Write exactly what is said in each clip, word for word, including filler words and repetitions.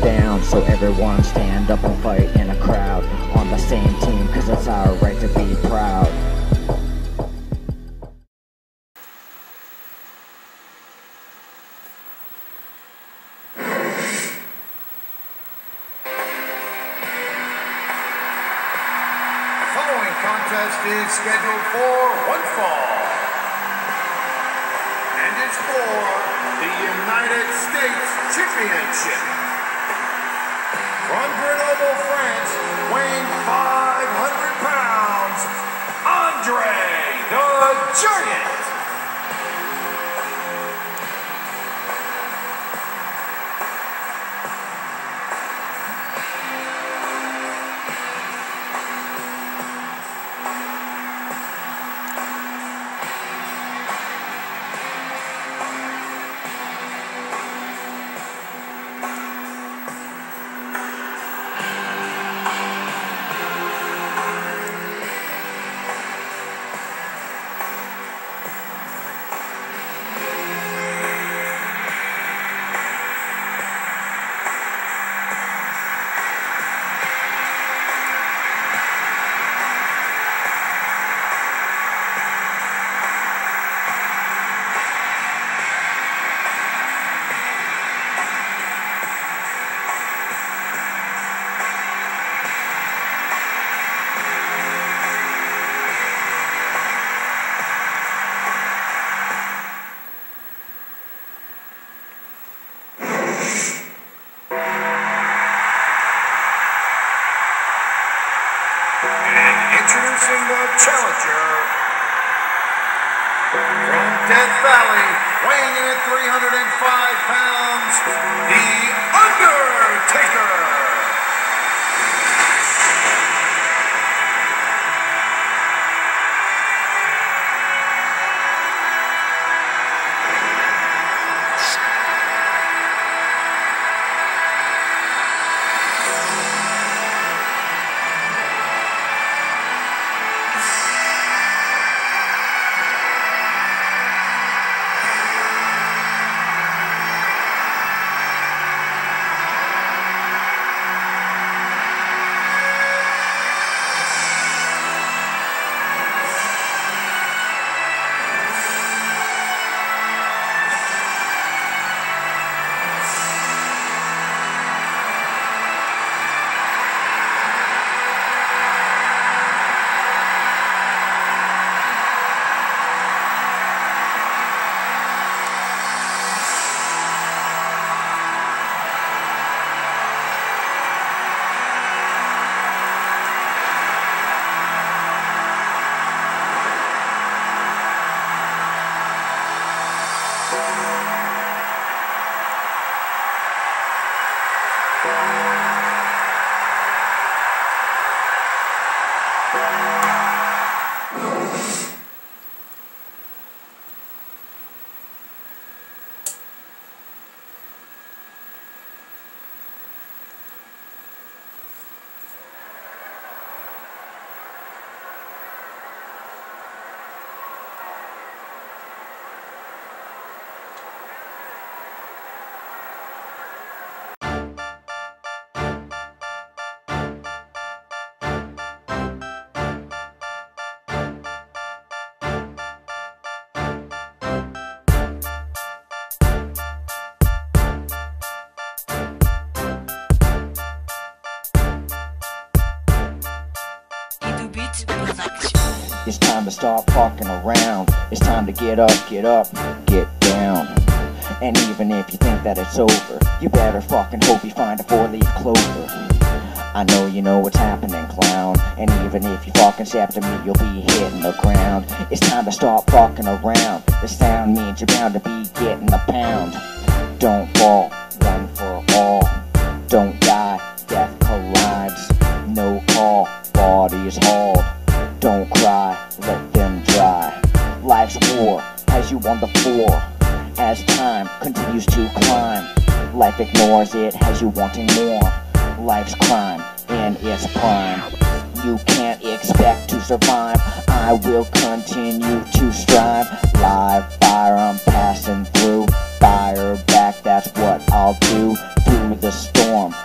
down. So everyone stand up and fight in a crowd on the same team, cause it's our right to be proud. Following contest is scheduled for one fall, and it's for the United States Championship. From Grenoble, France, weighing five hundred pounds, Andre the Giant. Introducing the challenger from Death Valley, weighing in at three hundred five pounds, The Undertaker. It's time to stop fucking around. It's time to get up, get up, get down. And even if you think that it's over, you better fucking hope you find a four-leaf clover. I know you know what's happening, clown. And even if you fucking step to me, you'll be hitting the ground. It's time to stop fucking around. The sound means you're bound to be getting a pound. Don't fall, run for all. Don't die, death collides. No call, body is hauled. Don't cry, let them dry. Life's war has you on the floor. As time continues to climb, life ignores it, has you wanting more. Life's crime in its prime. You can't expect to survive. I will continue to strive. Live fire I'm passing through. Fire back, that's what I'll do. Through the storm,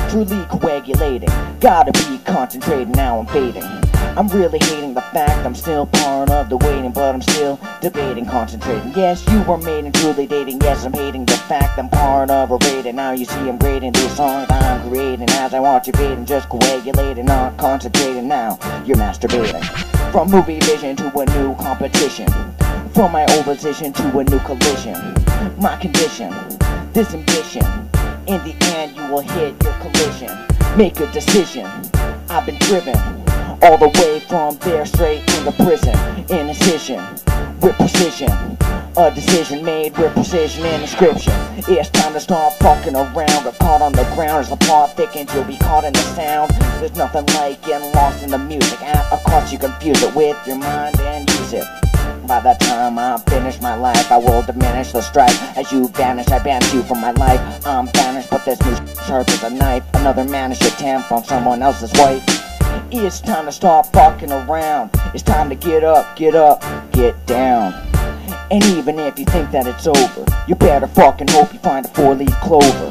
truly coagulating. Gotta be concentrating, now I'm fading. I'm really hating the fact I'm still part of the waiting, but I'm still debating, concentrating. Yes, you are made and truly dating. Yes, I'm hating the fact I'm part of a rating. Now you see I'm grading these songs I'm creating as I watch you fading, just coagulating, not concentrating. Now you're masturbating. From movie vision to a new competition, from my old position to a new collision. My condition, this ambition, in the end you will hit your collision. Make a decision, I've been driven all the way from there straight into prison. In incision, with precision, a decision made with precision in inscription. It's time to stop fucking around. Got caught on the ground as the plot thickens, you'll be caught in the sound. There's nothing like getting lost in the music. At a cost you confuse it with your mind and use it. By the time I finish my life, I will diminish the strife. As you vanish, I banish you from my life. I'm banished, but this news sharp as a knife. Another mannish attempt on someone else's wife. It's time to stop fucking around. It's time to get up, get up, get down. And even if you think that it's over, you better fucking hope you find a four-leaf clover.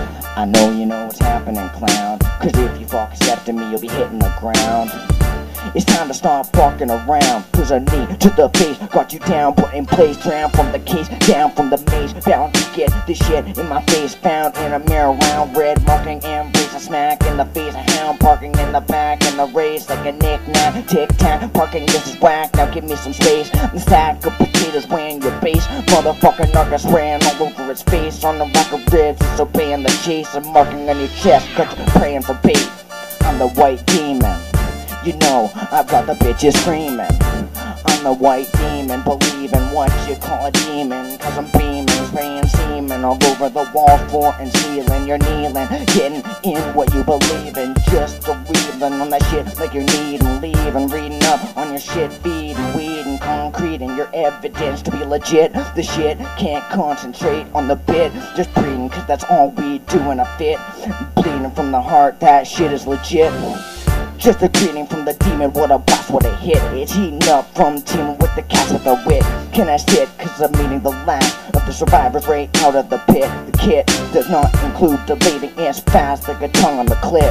I know you know what's happening, clown, cause if you fucking step to me, you'll be hitting the ground. It's time to stop fucking around, cause a knee to the face got you down, put in place, drown from the case, down from the maze, bound to get this shit in my face, found in a mirror round, red marking, embrace a smack in the face, a hound parking in the back, in the race like a knick-knack, tic-tac, parking, this is whack, now give me some space, the sack of potatoes weighing your base, motherfucking narcus spraying all over its face, on the rack of ribs, it's obeying the chase, and marking on your chest, cause you're praying for bait. I'm the white demon. You know, I've got the bitches screaming. I'm the white demon, believe in what you call a demon. Cause I'm beaming, spraying semen all over the wall, floor and ceiling. You're kneeling, getting in what you believe in. Just a reeling on that shit like you're needing, leaving, reading up on your shit, feeding, weeding, concreting your evidence to be legit. The shit can't concentrate on the bit, just breathing, cause that's all we do in a fit. Bleeding from the heart, that shit is legit. Just a greeting from the demon, what a blast, what a hit. It's heating up from teaming with the cats with a wit. Can I sit, cause I'm meeting the last of the survivors right out of the pit. The kit does not include the leaving, it's fast like a tongue on the clip.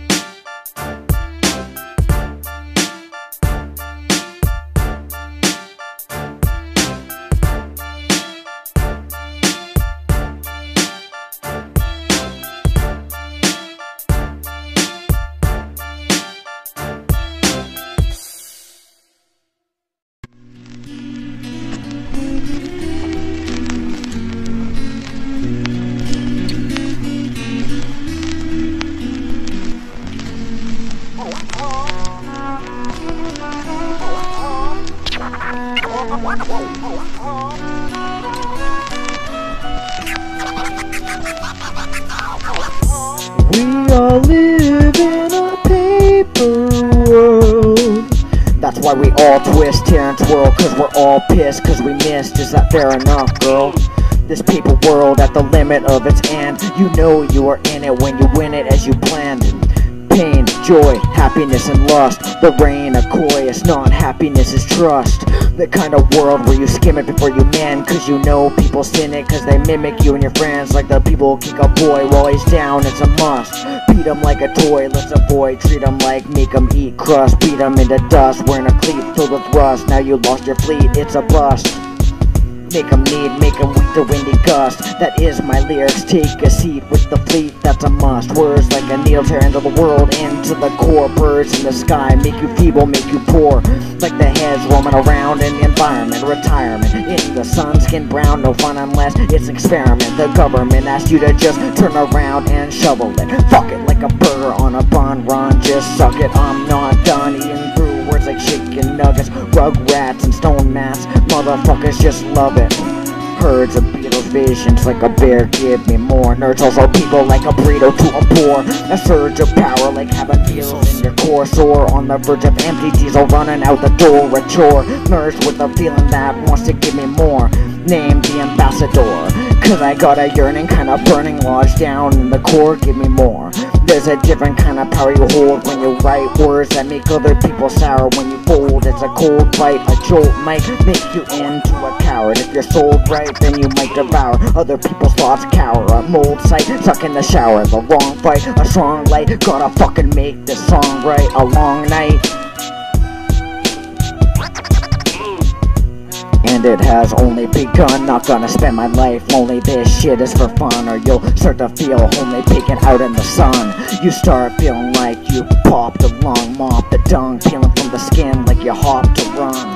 We all live in a paper world. That's why we all twist, tear and twirl, cause we're all pissed, cause we missed. Is that fair enough, girl? This paper world at the limit of its end. You know you are in it when you win it as you planned. Pain, joy, happiness and lust. The reign of coy is not happiness is trust. The kind of world where you skim it before you mend, cause you know people sin it, cause they mimic you and your friends. Like the people who kick a boy while he's down, it's a must. Beat him like a toy, let's avoid. Treat him like make him eat crust. Beat him into dust, wearing a cleat filled with rust. Now you lost your fleet, it's a bust. Make them need, make them weak to windy gust. That is my lyrics, take a seat with the fleet, that's a must. Words like a needle tear into the world, into the core. Birds in the sky, make you feeble, make you poor. Like the heads roaming around in the environment. Retirement, in the sun, skin brown, no fun unless it's an experiment. The government asks you to just turn around and shovel it. Fuck it like a burger on a bun run, just suck it. I'm not done eating through words like chicken nuggets, rugrats and stone mats. Motherfuckers just love it. Herds of Beatles visions like a bear, give me more. Nerds also people like a burrito to a poor. A surge of power like having feels in your core. Sore on the verge of empty diesel running out the door. A chore, merged with a feeling that wants to give me more. Name the ambassador, cause I got a yearning, kinda burning, lodged down in the core, give me more. There's a different kind of power you hold when you write words that make other people sour. When you fold, it's a cold bite. A jolt might make you into a coward. If you're sold right, then you might devour other people's thoughts, cower. A mold sight, stuck in the shower. The wrong fight, a strong light. Gotta fucking make this song right. A long night, and it has only begun. Not gonna spend my life lonely. This shit is for fun, or you'll start to feel homely peeking out in the sun. You start feeling like you popped a lung, mop the dung, peeling from the skin like you hopped to run.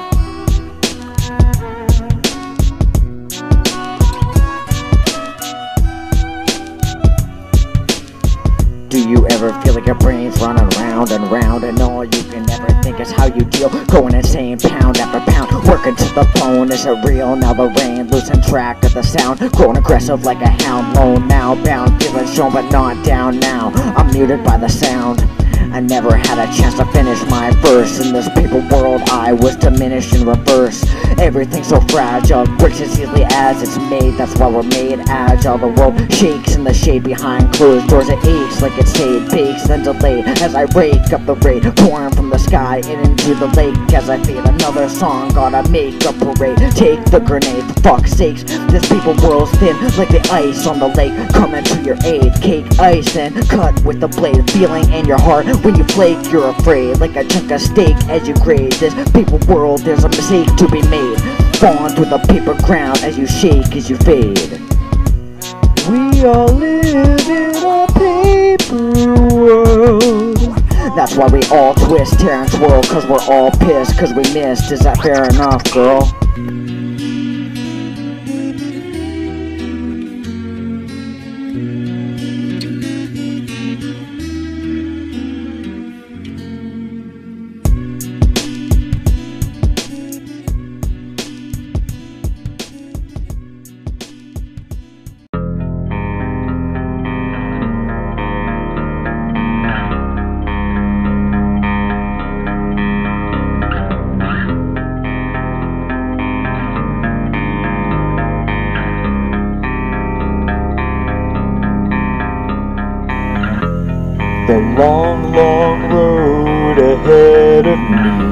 Do you ever feel like your brain's running round and round, and all you can ever think is how you deal? Going insane pound after pound, working to the bone. Is it real? Now the rain, losing track of the sound, growing aggressive like a hound, lone now bound, feeling shown but not down now. I'm muted by the sound. I never had a chance to finish my verse. In this paper world I was diminished in reverse. Everything's so fragile, breaks as easily as it's made. That's why we're made agile. The world shakes in the shade behind closed doors. It aches like it's stayed, bakes then delayed. As I rake up the rate, pouring from the sky and into the lake. As I fade another song, gotta make a parade. Take the grenade, for fuck's sakes. This paper world's thin like the ice on the lake. Coming to your aid, cake ice then cut with the blade. Feeling in your heart when you flake, you're afraid, like a chunk of steak as you grade. This paper world, there's a mistake to be made. Falling through the paper ground as you shake, as you fade. We all live in a paper world. That's why we all twist, tear and twirl, cause we're all pissed, cause we missed. Is that fair enough, girl? The long, long road ahead of me.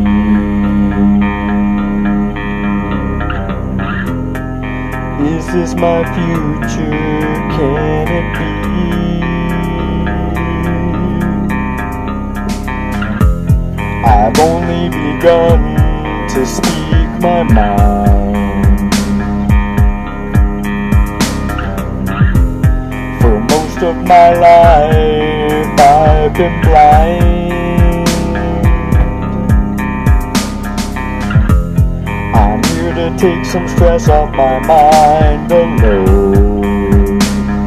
Is this my future? Can it be? I've only begun to speak my mind. For most of my life I've been blind. I'm here to take some stress off my mind alone.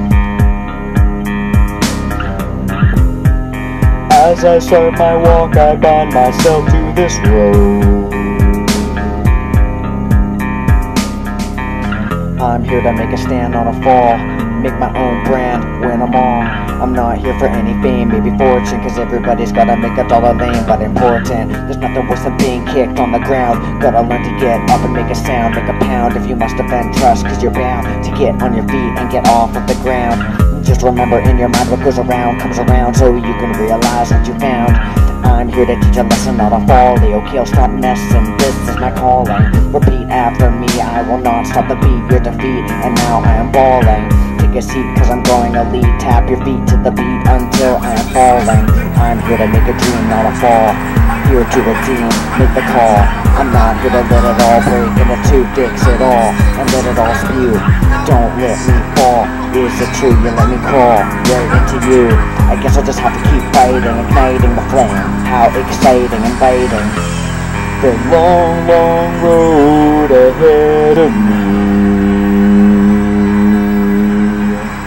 As I start my walk, I bind myself to this road. I'm here to make a stand on a fall, make my own brand, win them all. I'm not here for any fame, maybe fortune, cause everybody's gotta make a dollar lane. But important, there's nothing worse than being kicked on the ground. Gotta learn to get up and make a sound, make a pound if you must defend trust, cause you're bound to get on your feet and get off of the ground. Just remember in your mind what goes around comes around, so you can realize what you found. I'm here to teach a lesson, not a folly. Okay, I'll stop messing, this is my calling. Repeat after me, I will not stop the beat, your defeat, and now I am balling. Take a seat, cause I'm going to lead. Tap your feet to the beat until I am falling. I'm here to make a dream, not a fall. Here to redeem, make the call. I'm not here to let it all break into two dicks at all, and let it all spew. Don't let me fall, is it true? You let me crawl right into you. I guess I'll just have to keep fighting, igniting the flame. How exciting, inviting. The long, long road ahead of me.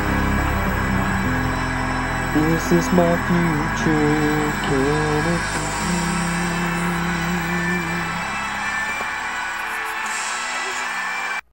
This is my future, can it be?